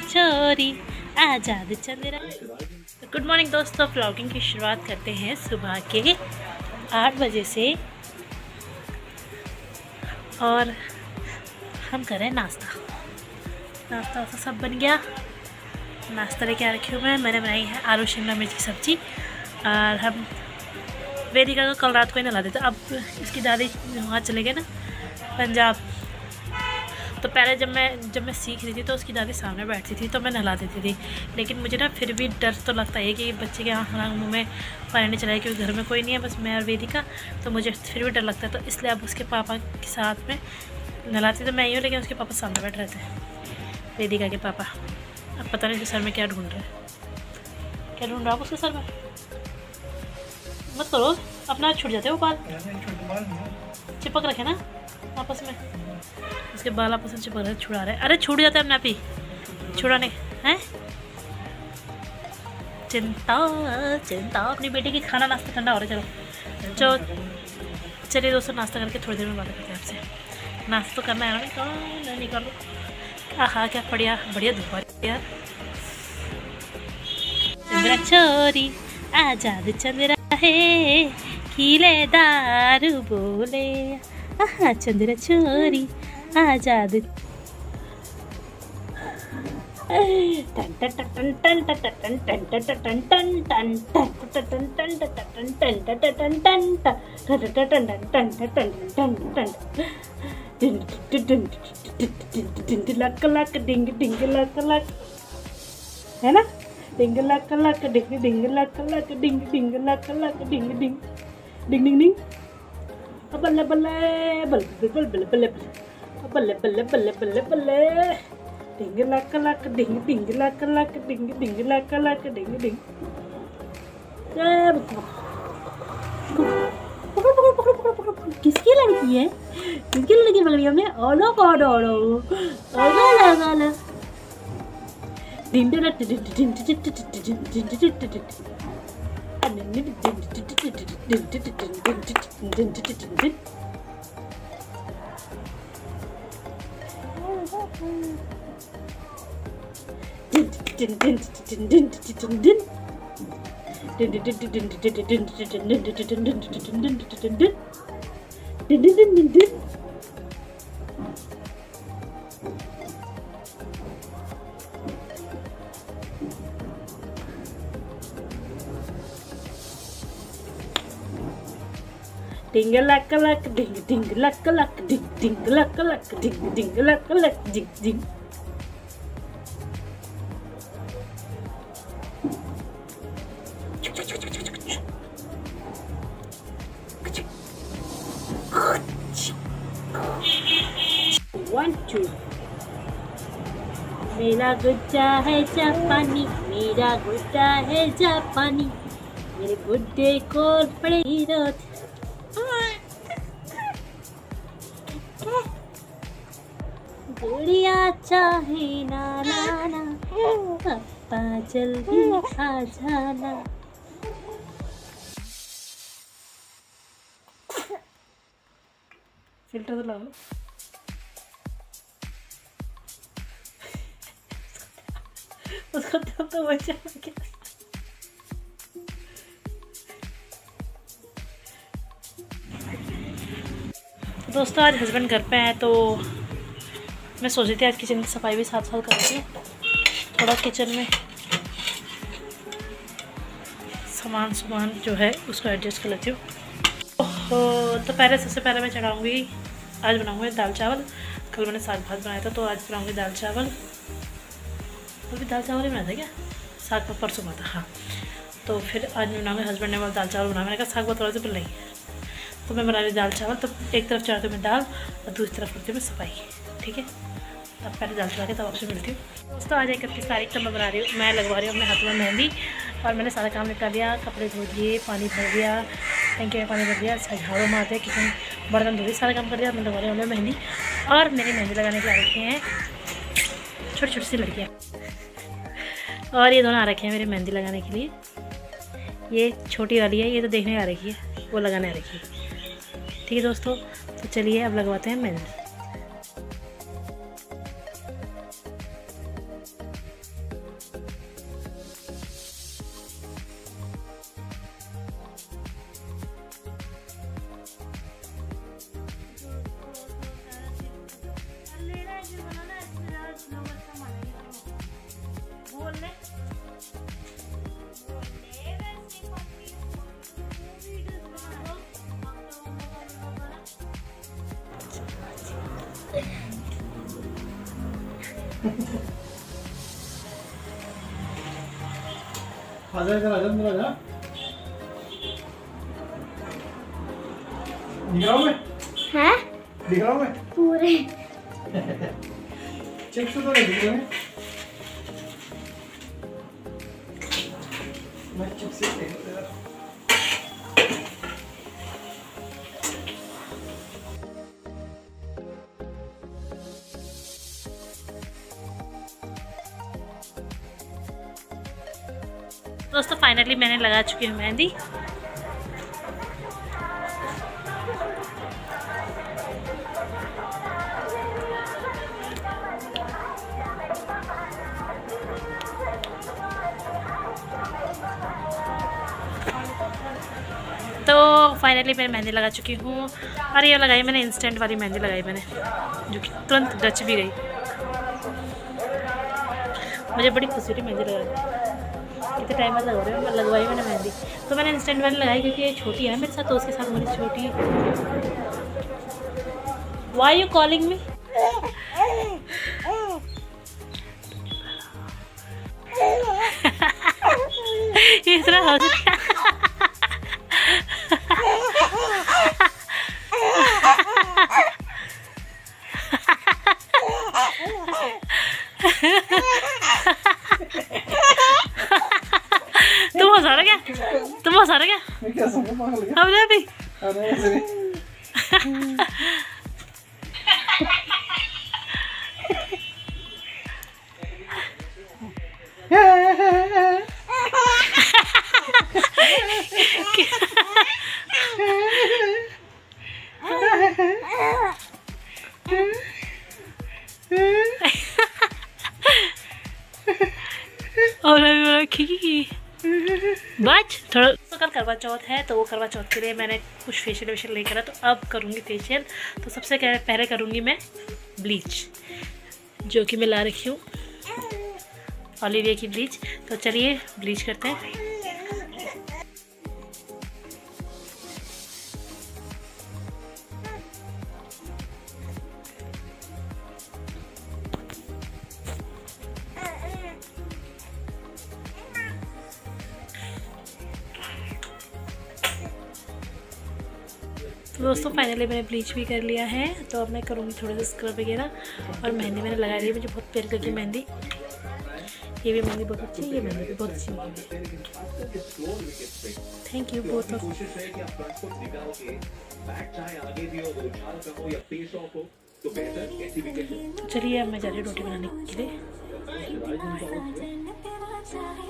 छोरी आजाद चंद्रा। तो good morning दोस्तों, व्लॉगिंग की शुरुआत करते हैं सुबह के 8 बजे से और हम कर रहे हैं नाश्ता सब बन गया। नाश्ता लेके आ रखी हूँ मैंने बनाई है आलू शिमला मिर्च की सब्ज़ी। और हम वेदिका को कल रात को ही नहला देते। अब इसकी दादी वहाँ चले गए ना पंजाब, तो पहले जब मैं सीख रही थी तो उसकी दादी सामने बैठती थी तो मैं नहला देती थी। लेकिन मुझे ना फिर भी डर तो लगता है कि बच्चे के मुँह में पानी नहीं चलाए, क्योंकि घर में कोई नहीं है, बस मैं और वेदिका, तो मुझे फिर भी डर लगता है। तो इसलिए अब उसके पापा के साथ में नहलाती तो मैं ही हूँ, लेकिन उसके पापा सामने बैठ रहे थे, वेदिका के पापा। अब पता नहीं सर में क्या ढूंढ रहे हैं, क्या ढूंढ रहा है उसके सर में। मत करो, अपना छूट जाते हैं वो बाल, चिपक रखे ना आपस में, उसके बाल आपस में चिपक रहे, छुड़ा रहे। अरे छूट जाते हैं अपने आप ही, छुड़ाने हैं। चिंता अपनी बेटी की खाना नाश्ता ठंडा हो रहा है। चलिए दोस्तों, नाश्ता करके थोड़ी देर में बात करते हैं आपसे। नाश्ता तो करना है ना, नहीं कर लो। हाँ क्या बढ़िया धूप यार। चंद्रा छोरी आजाद चंद्रा है, खिले दारू बोले आहा चंद्रा छोरी आजाद। लक डिंग डिंग लक है ना, डिंग लक लक डिंग डिंग लक लक डिंग डिंग लक लक डिंग डिंग डिंग डिंग डिंग। बल्ले बल्ले बल्ले बल्ले बल्ले बल्ले बल्ले बल्ले बल्ले बल्ले डिंग लक लक डिंग डिंग लक लक डिंग डिंग लक लक डिंग डिंग। किसकी लड़की है, किसकी लड़की पकड़ी हमने? ओलो कौन ओलो ओलो लगा ला डिंग डिंग डिंग लक लक डिंग डिंग लक लक डिंग डिंग लक लक डिंग डिंग लक लक डिंग डिंग। One two। मेरा गुड्डा है जापानी, मेरा गुड्डा है जापानी, मेरे गुड्डे को पड़ेगी रोटी। गुड़िया चाहे ना नाना, पापा जल्दी आ जाना। फिल्टर तो लगा लो। उसको तो बचा क्या। दोस्तों आज हस्बैंड घर पे हैं, तो मैं सोच रही थी आज किचन की सफाई भी साथ साथ करती हूँ। थोड़ा किचन में सामान जो है उसको एडजस्ट कर लेती हूँ। तो सबसे पहले मैं चढ़ाऊँगी, आज बनाऊँगी दाल चावल। कल मैंने साग भात बनाया था, तो आज बनाऊँगी दाल चावल। वो भी दाल चावल ही बनाया था क्या, साग भात परसों बना था। हाँ, तो फिर आज मैं बनाऊँगी, हस्बैंड ने बोला दाल चावल बनाया, मैंने कहा साग भात थोड़ा सा नहीं, तो मैं बना रही दाल चावल। तो एक तरफ चढ़ाती हूँ मैं दाल और दूसरी तरफ करती हूँ मैं सफाई, ठीक है। अब पहले दाल चढ़ा के तब आपसे मिलती हूँ। दोस्तों आज 31 तारीख तो मैं लगवा रही हूँ अपने हाथों में मेहंदी। और मैंने सारा काम निपटा लिया, कपड़े धो दिए, पानी भर दिया, टंकी में पानी भर दिया, झाड़ू मार दिया, किचन बर्तन धो दिए, सारा काम कर दिया। मैं लगवा रही हूँ मेहंदी। और मेरी मेहंदी लगाने के आ रखी हैं छोटी छोटी सी लड़कियाँ, और ये दोनों आ रखे हैं मेरी मेहंदी लगाने के लिए। ये छोटी वाली है, ये तो देखने आ रही है, वो लगाने आ रही है, ठीक है दोस्तों। तो चलिए अब लगवाते हैं मेहंदी। आजा इधर आजा, अंदर आजा। दिख रहा हूँ मैं? हैं? दिख रहा हूँ मैं? पूरे। चिप्स तो नहीं दिख रहे हैं। मैं चिप्स से देख रहा हूँ। दोस्तों फाइनली मैंने लगा चुकी हूँ मेहंदी। तो फाइनली मैं मेहंदी लगा चुकी हूँ और ये लगाई मैंने इंस्टेंट वाली मेहंदी लगाई मैंने, जो कि तुरंत डच भी गई। मुझे बड़ी खुशी हुई मेहंदी लगा, कितने टाइम बाद लगा रही हूँ, लगवाई मैंने मेहंदी। तो मैंने इंस्टेंट वाली लगाई क्योंकि ये छोटी है मेरे साथ, तो उसके साथ मेरी छोटी। Why you calling me? इतना हो तुम हंसा रहे क्या? तुम हंसा रहे क्या? मैं क्या समझ पागल गया? हमने भी और बच थोड़ा। तो कल करवा चौथ है, तो वो करवा चौथ के लिए मैंने कुछ फेशियल वेशियल नहीं करा, तो अब करूँगी फेशियल। तो सबसे पहले करूँगी मैं ब्लीच, जो कि मैं ला रखी हूँ ओलिविया की ब्लीच। तो चलिए ब्लीच करते हैं। तो दोस्तों फाइनली मैंने ब्लीच भी कर लिया है, तो अब मैं करूँगी थोड़ा सा स्क्रब वगैरह। और मेहंदी मैंने लगा ली है, मुझे बहुत प्यारी लगी मेहंदी। ये भी मेहंदी बहुत अच्छी है, ये मेहंदी भी बहुत अच्छी है। Thank you both of. तो चलिए अब मैं जा रही हूँ रोटी बनाने के लिए।